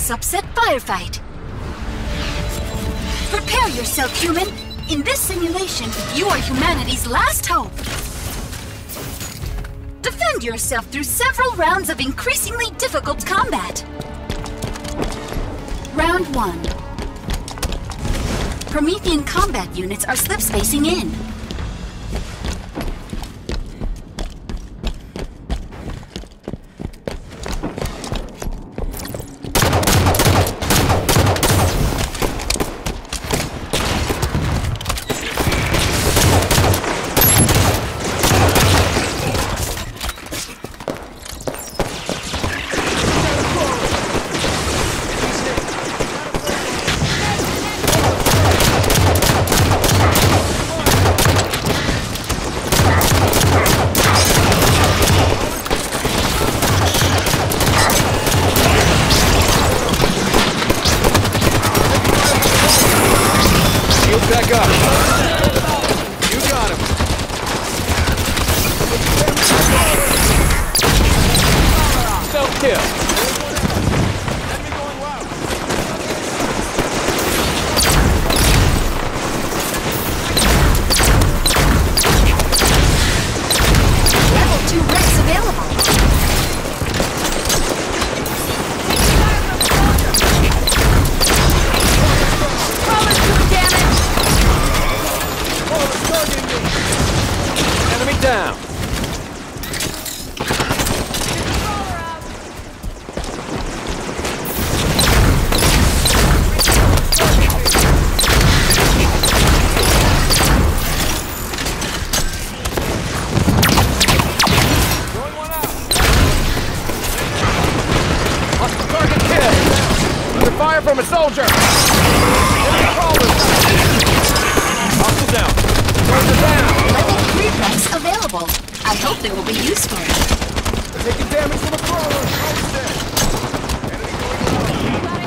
subset Firefight. Prepare yourself, human! In this simulation, you are humanity's last hope! Defend yourself through several rounds of increasingly difficult combat. Round 1. Promethean combat units are slip spacing in. Back up. You got him. Self-kill. Enemy going wild. Level 2 wrecks available. Enemy down. Going one out. Hostile target kill. Under fire from a soldier. Enemy crawlers. Hostile down. Soldier down. Level 3 wrecks available. I hope they will be useful. They're taking damage from a crawler. Almost dead. Enemy going low.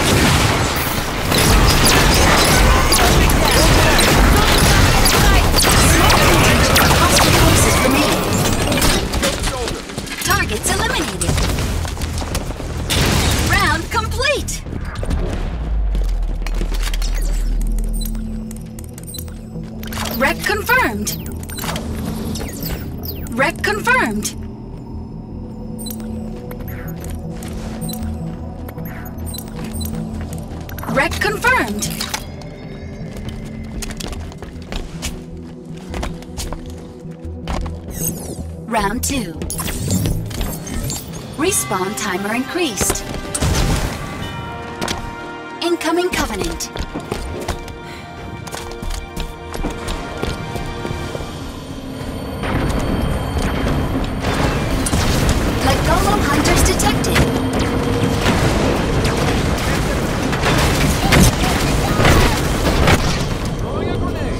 Hostile forces remaining. Targets eliminated. Round complete. Wreck confirmed. Wreck confirmed. Wreck confirmed. Round 2. Respawn timer increased. Incoming Covenant. Golem hunters detected. Throwing a grenade.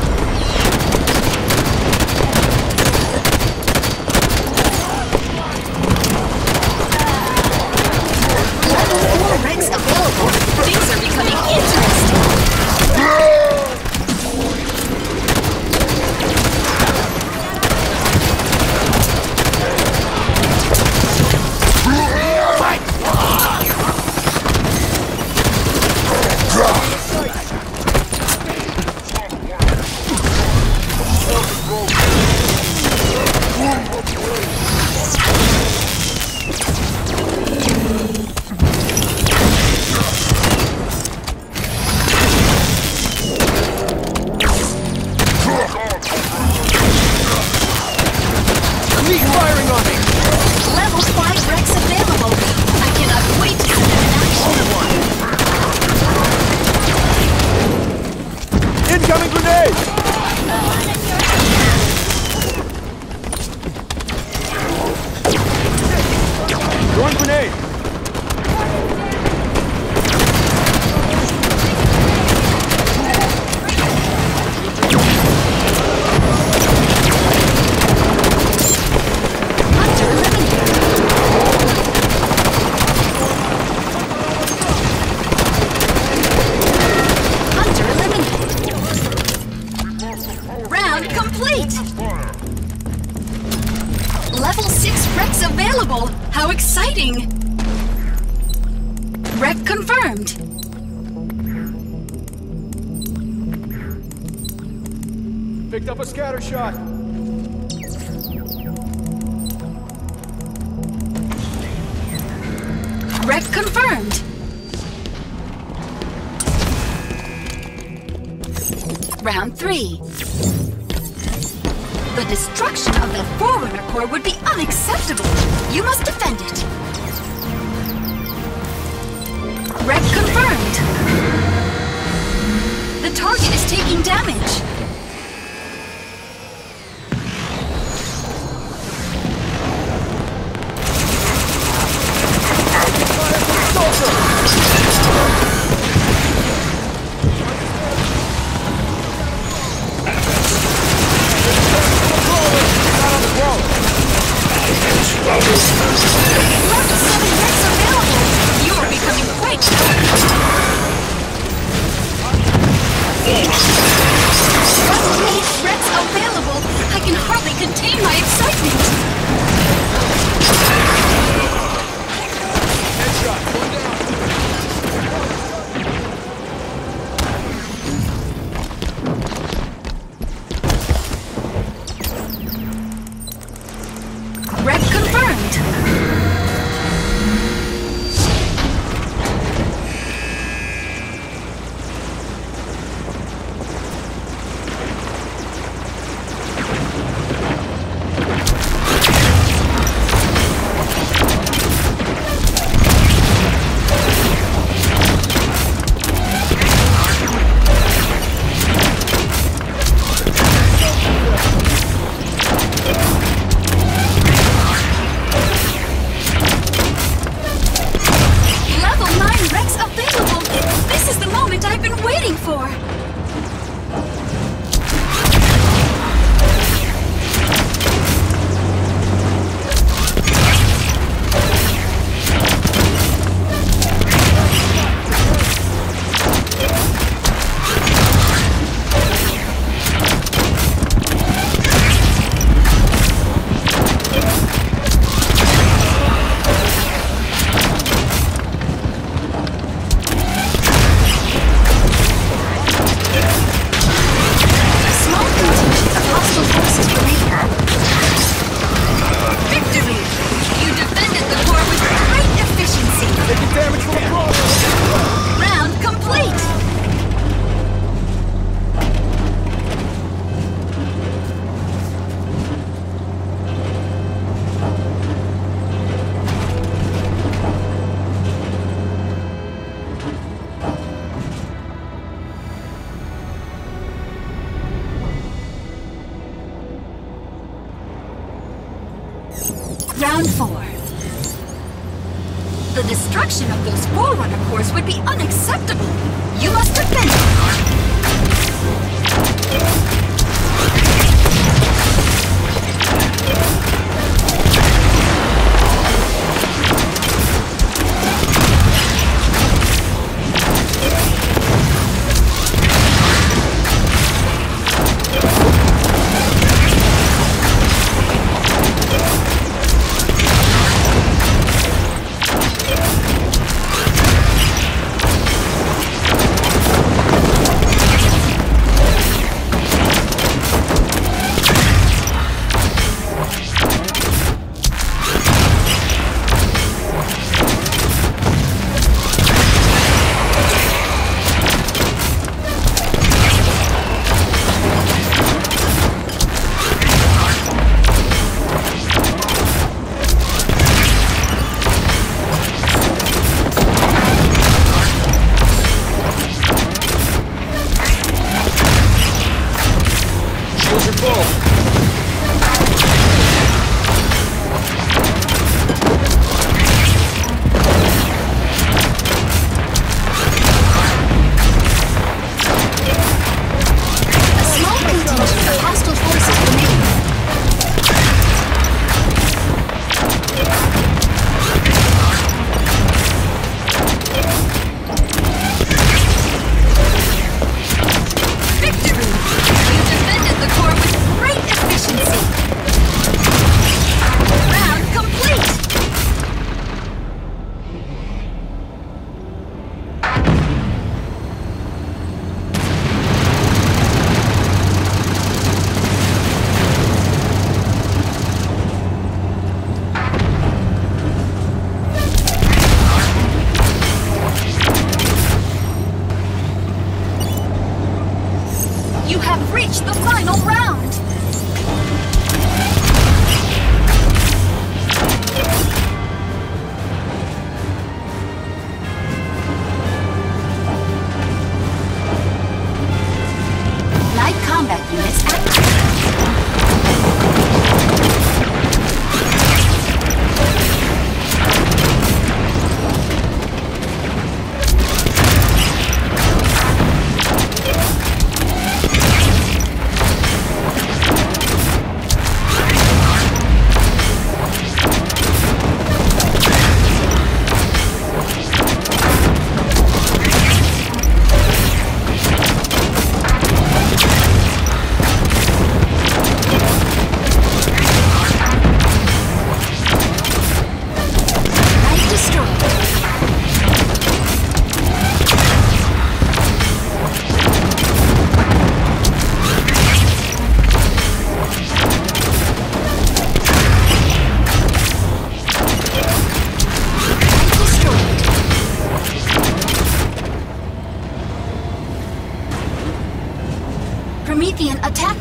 Level 4 rigs available. Things are becoming interesting. Firing on me! Level 5 wrecks available. I cannot wait to see them in action. Incoming grenade! Throwing grenade! Hunter eliminated. Hunter eliminated. Round complete. Level 6 wrecks available. How exciting! Wreck confirmed. Picked up a scatter shot. Wreck confirmed. Round 3. The destruction of the Forerunner core would be unacceptable. You must defend it. Wreck confirmed. The target is taking damage. Round 4. The destruction of those Forerunner cores would be unacceptable. You must defend it.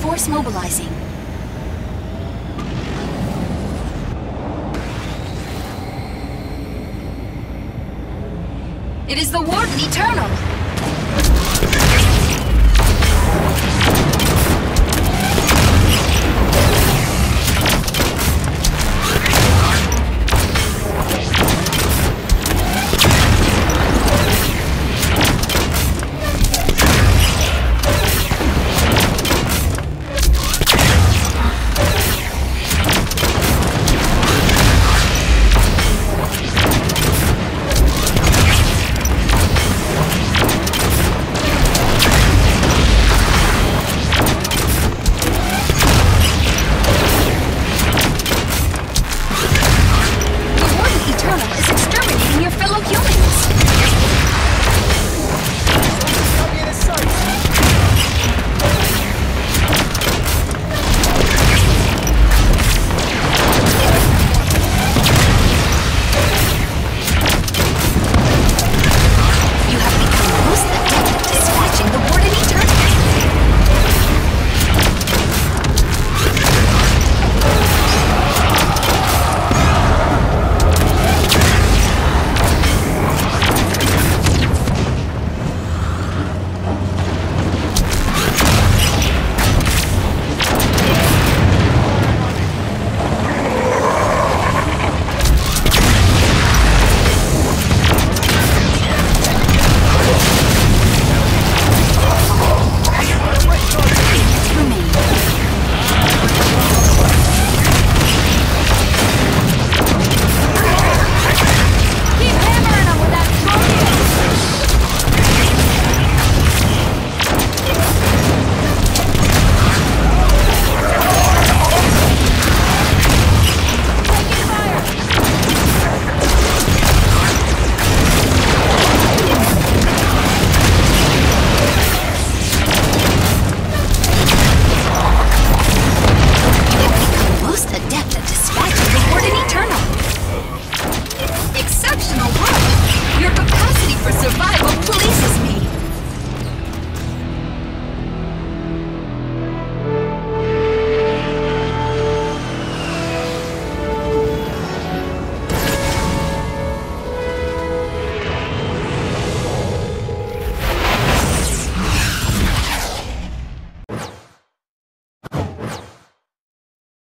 Force mobilizing. It is the Warden Eternal!